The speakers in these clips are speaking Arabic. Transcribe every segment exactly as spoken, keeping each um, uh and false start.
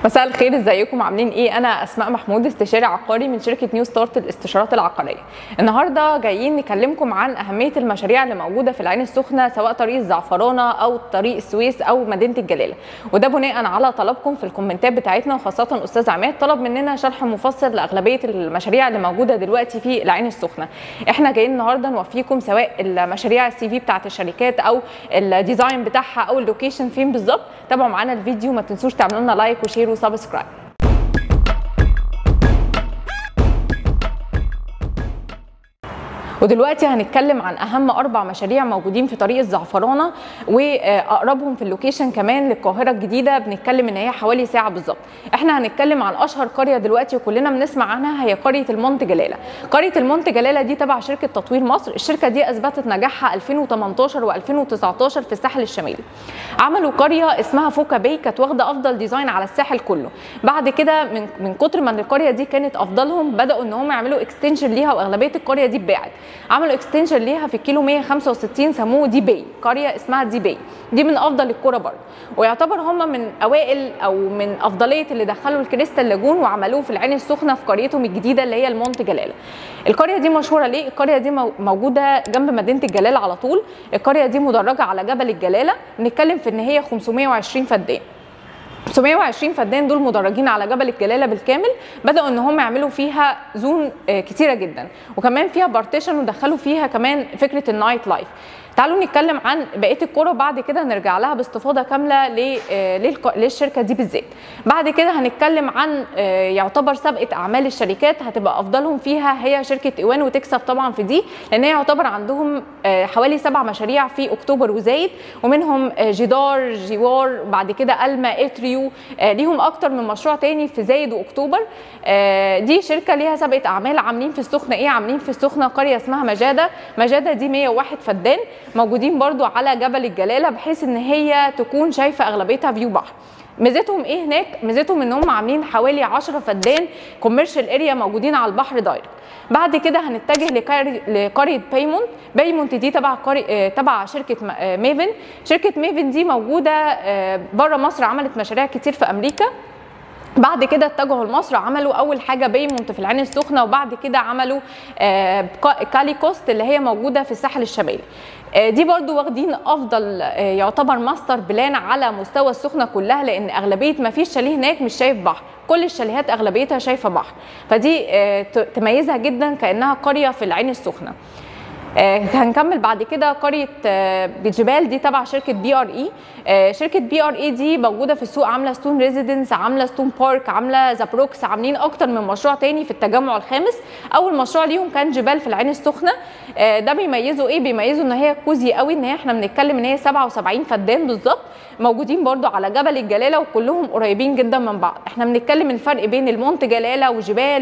مساء الخير، ازيكم؟ عاملين ايه؟ انا اسماء محمود، استشاري عقاري من شركه نيو ستارت الاستشارات العقاريه. النهارده جايين نكلمكم عن اهميه المشاريع اللي موجوده في العين السخنه، سواء طريق الزعفرانه او طريق السويس او مدينه الجلاله، وده بناء على طلبكم في الكومنتات بتاعتنا، وخاصه استاذ عماد طلب مننا شرح مفصل لاغلبيه المشاريع اللي موجوده دلوقتي في العين السخنه. احنا جايين النهارده نوفيكم سواء المشاريع السي في بتاعت الشركات او الديزاين بتاعها او اللوكيشن فين بالظبط. تابعوا معانا الفيديو، ما تنسوش تعملوا لنا لايك وشير وسبسكرايب. ودلوقتي هنتكلم عن اهم اربع مشاريع موجودين في طريق الزعفرانه، واقربهم في اللوكيشن كمان للقاهره الجديده، بنتكلم ان هي حوالي ساعه بالظبط. احنا هنتكلم عن اشهر قريه دلوقتي وكلنا بنسمع عنها، هي قريه المونت جلاله. قريه المونت جلاله دي تبع شركه تطوير مصر. الشركه دي اثبتت نجاحها ألفين وتمنتاشر وألفين وتسعتاشر في الساحل الشمالي. عملوا قريه اسمها فوكا باي، كانت واخده افضل ديزاين على الساحل كله. بعد كده من من كتر ما القريه دي كانت افضلهم، بداوا ان هم يعملوا اكستنشن ليها، واغلبيه القريه دي اتباعت. عملوا اكستنشن ليها في الكيلو مية وخمسة وستين، سموه دي باي، قريه اسمها دي باي. دي من افضل القرى برضه، ويعتبر هم من اوائل او من افضليه اللي دخلوا الكريستال لاجون وعملوه في العين السخنه في قريتهم الجديده اللي هي المونت جلاله. القريه دي مشهوره ليه؟ القريه دي موجوده جنب مدينه الجلاله على طول. القريه دي مدرجه على جبل الجلاله، بنتكلم في ان هي خمسمية وعشرين فدان. خمسمية وعشرين فدان دول مدرجين على جبل الجلاله بالكامل. بداوا ان هم يعملوا فيها زون كتيره جدا، وكمان فيها بارتيشن، ودخلوا فيها كمان فكره النايت لايف. تعالوا نتكلم عن بقيه القرى، بعد كده نرجع لها باستفاضه كامله للشركه دي بالذات. بعد كده هنتكلم عن يعتبر سابقه اعمال الشركات، هتبقى افضلهم فيها هي شركه ايوان، وتكسب طبعا في دي، لان هي يعتبر عندهم حوالي سبع مشاريع في اكتوبر وزايد، ومنهم جدار جوار، بعد كده الما اتريو، ليهم اكتر من مشروع تاني في زايد واكتوبر. دي شركه ليها سابقه اعمال. عاملين في السخنه ايه؟ عاملين في السخنه قريه اسمها مجاده. مجاده دي مية وواحد فدان، موجودين برضو على جبل الجلاله، بحيث ان هي تكون شايفه اغلبيتها فيو بحر. ميزتهم ايه هناك؟ ميزتهم ان هم عاملين حوالي عشرة فدان كوميرشال اريا موجودين على البحر دايركت. بعد كده هنتجه لقريه بايمونت. بايمونت دي تبع قريه تبع شركه ميفن. شركه ميفن دي موجوده بره مصر، عملت مشاريع كتير في امريكا. بعد كده اتجهوا لمصر، عملوا اول حاجه بايمونت في العين السخنه، وبعد كده عملوا كالي كوست اللي هي موجوده في الساحل الشمالي. دي برضو واخدين افضل يعتبر ماستر بلان على مستوى السخنه كلها، لان اغلبيه ما فيش شاليه هناك مش شايف بحر، كل الشاليهات اغلبيتها شايفه بحر، فدي تميزها جدا كانها قريه في العين السخنه. آه هنكمل بعد كده قريه آه بجبال، دي تبع شركه بي ار اي. آه شركه بي ار اي دي موجوده في السوق، عامله ستون ريزيدنس، عامله ستون بارك، عامله زابروكس، عاملين اكتر من مشروع تاني في التجمع الخامس. اول مشروع ليهم كان جبال في العين السخنه. آه ده بيميزوا ايه؟ بيميزوا ان هي كوزي قوي، ان هي احنا بنتكلم ان هي سبعة وسبعين فدان بالظبط، موجودين برضو على جبل الجلاله، وكلهم قريبين جدا من بعض. احنا بنتكلم الفرق بين المونت جلاله وجبال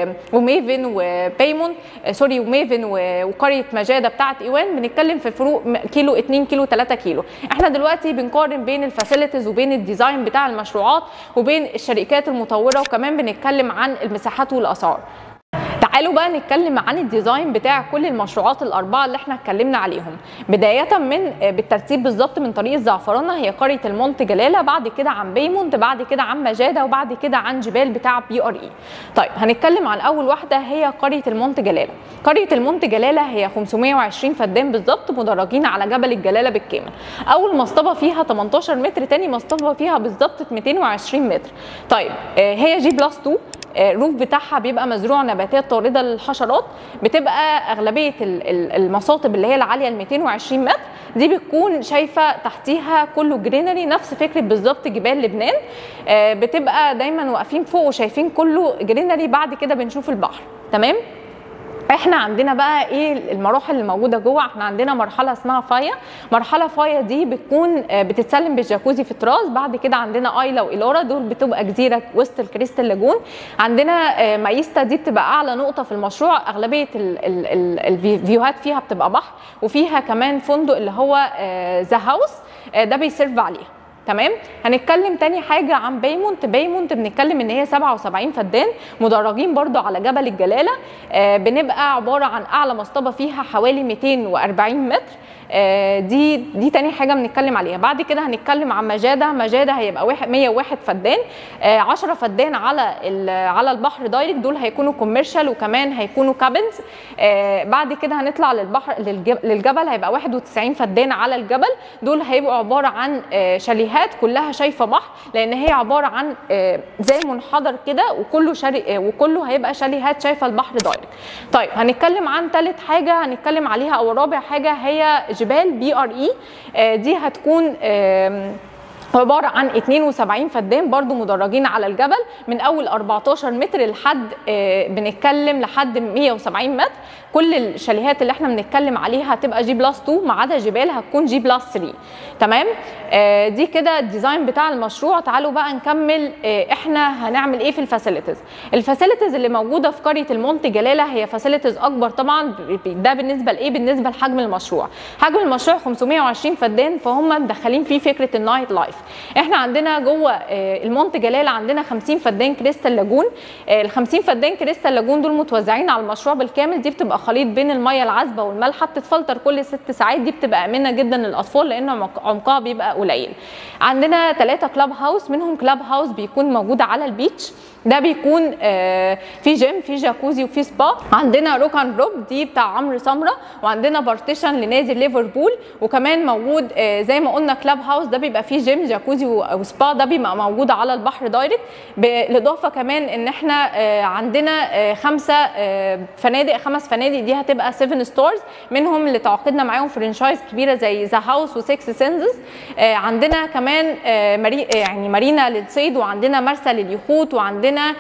وميفن وبايمون آه سوري وميفن وقريه مجاده بتاعت ايوان، بنتكلم في فروق كيلو اتنين كيلو تلاتة كيلو. احنا دلوقتي بنقارن بين الفاسيلتيز وبين الديزاين بتاع المشروعات وبين الشركات المطوره، وكمان بنتكلم عن المساحات والاسعار. تعالوا بقى نتكلم عن الديزاين بتاع كل المشروعات الاربعه اللي احنا اتكلمنا عليهم، بدايه من بالترتيب بالظبط من طريق الزعفرانه، هي قريه المونت جلاله، بعد كده عن بايمونت، بعد كده عن مجاده، وبعد كده عن جبال بتاع بي ار اي. طيب هنتكلم عن اول واحده، هي قريه المونت جلاله. قريه المونت جلاله هي خمسمية وعشرين فدان بالظبط، مدرجين على جبل الجلاله بالكامل. اول مصطبه فيها تمنتاشر متر، تاني مصطبه فيها بالظبط ميتين وعشرين متر. طيب هي جي بلس اتنين، الروف بتاعها بيبقى مزروع نباتات طارده للحشرات. بتبقى اغلبيه المصاطب اللي هي العاليه ال ميتين وعشرين متر دي بتكون شايفه تحتيها كله جرينري، نفس فكره بالظبط جبال لبنان. بتبقى دايما واقفين فوق وشايفين كله جرينري، بعد كده بنشوف البحر. تمام. احنا عندنا بقى ايه المراحل اللي موجوده جوه؟ احنا عندنا مرحله اسمها فايا. مرحله فايا دي بتكون بتتسلم بالجاكوزي في التراس. بعد كده عندنا ايلا وايلورا، دول بتبقى جزيره وسط الكريستال لاجون. عندنا مايستا، دي بتبقى اعلى نقطه في المشروع، اغلبيه الفيوهات فيها بتبقى بحر، وفيها كمان فندق اللي هو ذا هاوس، ده بيسيرف عليها. تمام. هنتكلم تاني حاجه عن بايمونت. بايمونت بنتكلم ان هي سبعة وسبعين فدان، مدرجين برضو على جبل الجلاله. آه بنبقى عباره عن اعلى مصطبه فيها حوالي ميتين وأربعين متر. دي دي تاني حاجه بنتكلم عليها. بعد كده هنتكلم عن مجاده. مجاده هيبقى مية وواحد فدان، عشرة فدان على على البحر دايركت، دول هيكونوا كوميرشال وكمان هيكونوا كابنز. بعد كده هنطلع للبحر للجبل، هيبقى واحد وتسعين فدان على الجبل، دول هيبقوا عباره عن شاليهات كلها شايفه بحر، لان هي عباره عن زي منحدر كده وكله شالي وكله هيبقى شاليهات شايفه البحر دايركت. طيب هنتكلم عن ثالث حاجه هنتكلم عليها او رابع حاجه هي جبال بي ار اي. دي هتكون عباره عن اتنين وسبعين فدان برضو مدرجين على الجبل، من اول أربعتاشر متر لحد بنتكلم لحد مية وسبعين متر. كل الشاليهات اللي احنا بنتكلم عليها هتبقى جي بلس اتنين، ما عدا جبال هتكون جي بلس تلاتة. تمام. آه دي كده الديزاين بتاع المشروع. تعالوا بقى نكمل آه احنا هنعمل ايه في الفاسيلتيز. الفاسيلتيز اللي موجوده في قريه المونت جلاله هي فاسيلتيز اكبر طبعا. ده بالنسبه لايه؟ بالنسبه لحجم المشروع. حجم المشروع خمسمية وعشرين فدان، فهم مدخلين فيه فكره النايت لايف. احنا عندنا جوه آه المونت جلاله عندنا خمسين فدان كريستال لاجون. ال خمسين فدان كريستال لاجون دول متوزعين على المشروع بالكامل. دي بتبقى خليط بين الميه العذبه والمالحه، بتتفلتر كل ست ساعات. دي بتبقى امنه جدا للاطفال لان عمقها بيبقى قليل. عندنا ثلاثة كلاب هاوس، منهم كلاب هاوس بيكون موجود على البيتش، ده بيكون آه في جيم، في جاكوزي وفي سبا. عندنا روك اند روب دي بتاع عمرو سمره، وعندنا بارتيشن لنادي ليفربول، وكمان موجود آه زي ما قلنا كلاب هاوس ده بيبقى فيه جيم جاكوزي وسبا، ده بيبقى موجود على البحر دايركت. بالاضافه كمان ان احنا آه عندنا آه خمسه آه فنادق، خمس فنادق دي هتبقى سبعة ستارز، منهم اللي تعاقدنا معاهم فرنشايز كبيره زي ذا هاوس وسكس سينزز. آه عندنا كمان آه مري يعني مارينا للصيد، وعندنا مرسى لليخوت، وعندنا آآ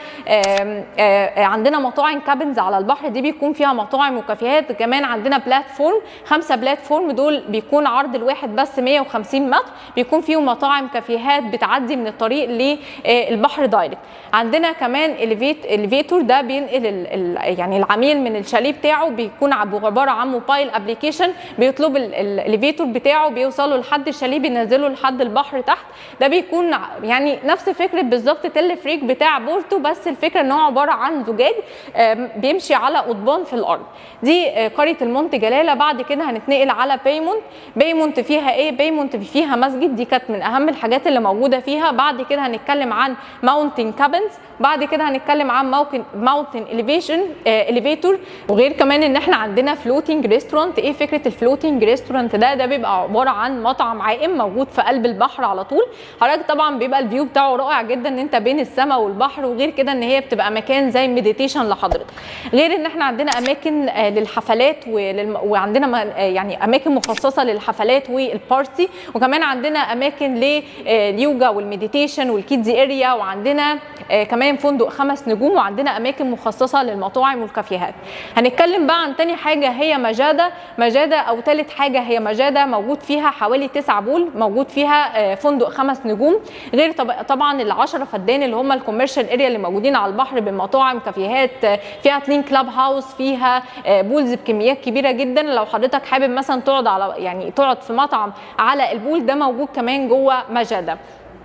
آآ عندنا مطاعم كابنز على البحر، دي بيكون فيها مطاعم وكافيهات. كمان عندنا بلاتفورم، خمسه بلاتفورم دول بيكون عرض الواحد بس مية وخمسين متر، بيكون فيهم مطاعم كافيهات بتعدي من الطريق للبحر دايركت. عندنا كمان اليفيتور، ده بينقل يعني العميل من الشاليه بتاعه، بيكون عباره عن موبايل ابلكيشن، بيطلب الاليفيتور بتاعه بيوصله لحد الشاليه بينزله لحد البحر تحت. ده بيكون يعني نفس فكره بالظبط تل فريك بتاع بورتو، بس الفكره ان هو عباره عن زجاج بيمشي على قضبان في الارض. دي قريه المونت جلاله. بعد كده هنتنقل على بايمونت. بايمونت فيها ايه؟ بايمونت فيها مسجد، دي كانت من اهم الحاجات اللي موجوده فيها. بعد كده هنتكلم عن ماونتن كابنز، بعد كده هنتكلم عن ماونتن اليفيشن اليفيتور، وغير كمان ان احنا عندنا فلوتنج ريستورانت. ايه فكره الفلوتنج ريستورانت ده؟ ده بيبقى عباره عن مطعم عائم موجود في قلب البحر على طول. حضرتك طبعا بيبقى الفيو بتاعه رائع جدا، ان انت بين السماء والبحر، وغير كده ان هي بتبقى مكان زي مديتيشن لحضرتك. غير ان احنا عندنا اماكن للحفلات وللم... وعندنا يعني اماكن مخصصه للحفلات والبارتي، وكمان عندنا اماكن لليوجا والمديتيشن والكيدزي اريا، وعندنا كمان فندق خمس نجوم، وعندنا اماكن مخصصه للمطاعم والكافيهات. هنتكلم بقى عن تاني حاجه هي مجاده. مجاده او ثالث حاجه هي مجاده، موجود فيها حوالي تسعة بول، موجود فيها فندق خمس نجوم، غير طبعا العشرة فدان اللي هم الكوميرشال اريا اللي موجودين على البحر بمطاعم كافيهات، فيها اتنين كلاب هاوس، فيها بولز بكميات كبيره جدا. لو حضرتك حابب مثلا تقعد على يعني تقعد في مطعم على البول، ده موجود كمان جوه مجاده.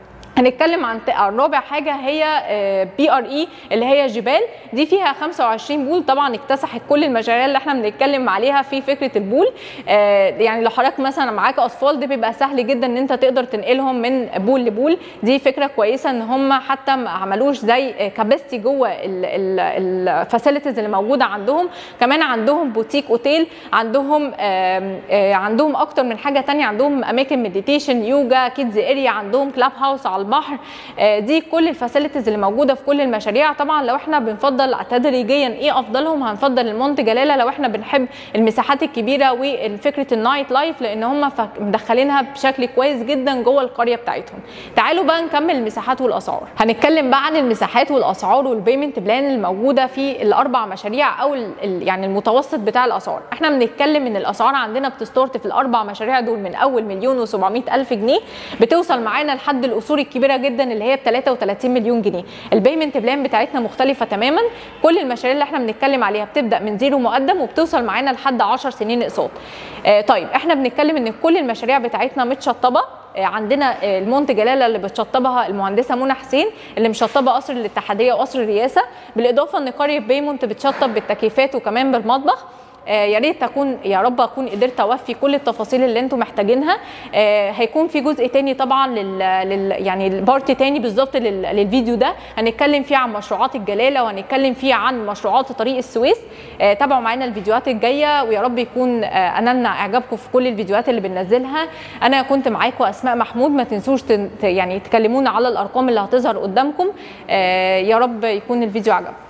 هنتكلم عن رابع حاجه هي بي ار اي اللي هي جبال، دي فيها خمسة وعشرين بول. طبعا اكتسحت كل المشاريع اللي احنا بنتكلم عليها في فكره البول. يعني لو حضرتك مثلا معاك اطفال، ده بيبقى سهل جدا ان انت تقدر تنقلهم من بول لبول. دي فكره كويسه ان هم حتى ما عملوش زي كاباستي جوه الفاسيلتيز اللي موجوده عندهم. كمان عندهم بوتيك اوتيل، عندهم عندهم اكتر من حاجه ثانيه، عندهم اماكن مديتيشن، يوجا، كيدز اريا، عندهم كلاب هاوس على البحر. دي كل الفاسيلتيز اللي موجوده في كل المشاريع. طبعا لو احنا بنفضل تدريجيا ايه افضلهم، هنفضل المونت جلاله لو احنا بنحب المساحات الكبيره وفكره النايت لايف، لان هم مدخلينها بشكل كويس جدا جوه القريه بتاعتهم. تعالوا بقى نكمل المساحات والاسعار. هنتكلم بقى عن المساحات والاسعار والبيمنت بلان الموجوده في الاربع مشاريع، او يعني المتوسط بتاع الاسعار. احنا بنتكلم ان الاسعار عندنا بتستارت في الاربع مشاريع دول من اول مليون وسبعمية الف جنيه، بتوصل معانا لحد الاصول كبيره جدا اللي هي ب تلاتة وتلاتين مليون جنيه. البيمنت بلان بتاعتنا مختلفه تماما. كل المشاريع اللي احنا بنتكلم عليها بتبدا من زيرو مقدم وبتوصل معانا لحد عشر سنين اقساط. آه طيب احنا بنتكلم ان كل المشاريع بتاعتنا متشطبه. آه عندنا آه المونت جلاله اللي بتشطبها المهندسه منى حسين، اللي مشطبه قصر الاتحاديه وقصر الرئاسه، بالاضافه ان قريه بيمونت بتشطب بالتكييفات وكمان بالمطبخ. يا ريت اكون يا رب اكون قدرت اوفي كل التفاصيل اللي انتم محتاجينها. هيكون في جزء تاني طبعا لل, لل... يعني البارت تاني بالظبط لل... للفيديو ده، هنتكلم فيه عن مشروعات الجلاله وهنتكلم فيه عن مشروعات طريق السويس. تابعوا معانا الفيديوهات الجايه، ويا رب يكون انالنا اعجابكم في كل الفيديوهات اللي بننزلها. انا كنت معاكم اسماء محمود، ما تنسوش ت... يعني تكلمونا على الارقام اللي هتظهر قدامكم. يا رب يكون الفيديو عجبكم.